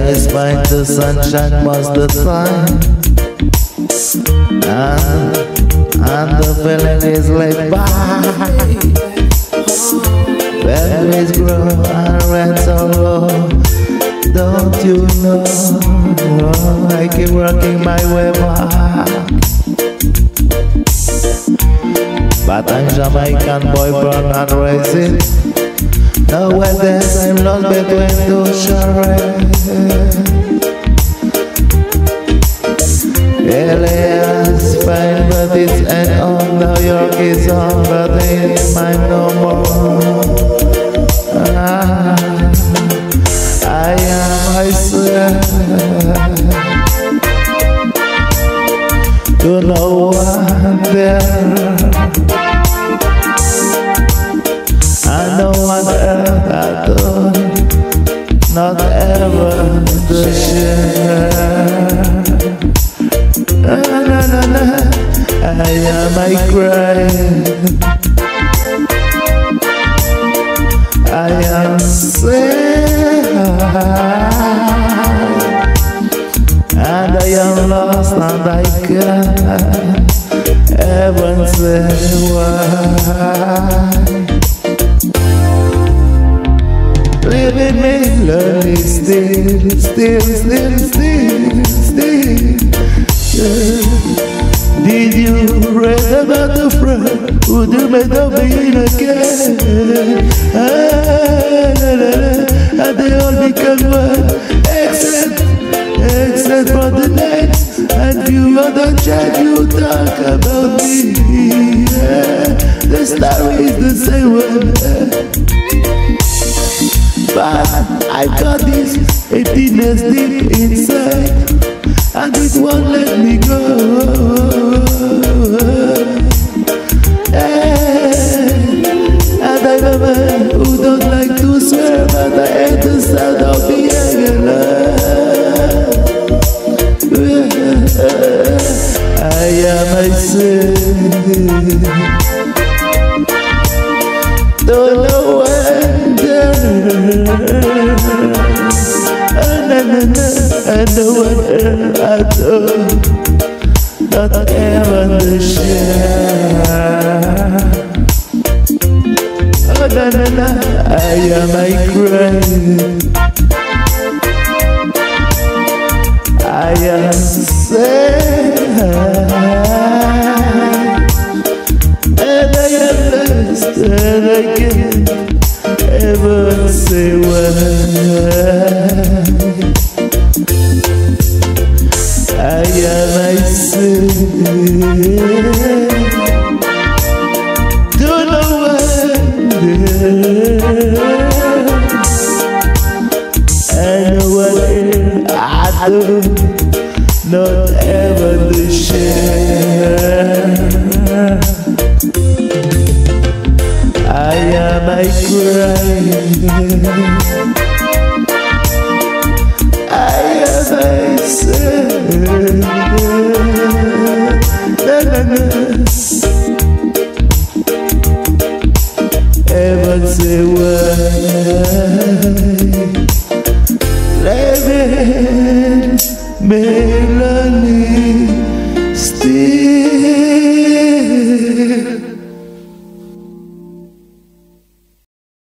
is fine, the sunshine most the time, and the feeling is laid back. Berries grow and rents are low. Don't you know? I keep working my way back. But I'm Jamaican boy, born and raised. Nowadays I'm lost between two charades. LA is fine, but it's an on. New York is on, but it's mine no more. I am myself. To no one there, and no one else at all, not ever to share. I am my crying, I am sad, and I am lost, and I can't even say why. Living me lonely still. Did you read about the friend who dreamed of being again? And they all become one, except for the next and few other chat you talk about me. The story is the same one, but I've got this emptiness deep inside, and it won't let me go. And I'm a man who don't like to swear, but I hate the sound of being alone. I am myself. Don't know when and no one at all, not even the share. Oh I am my crying, I am sad, and I am lost, and I can't ever say why. I am myself. Don't know and no one here I do not ever to share. I am my crying, I am myself. Ever say why? Living Melanie still.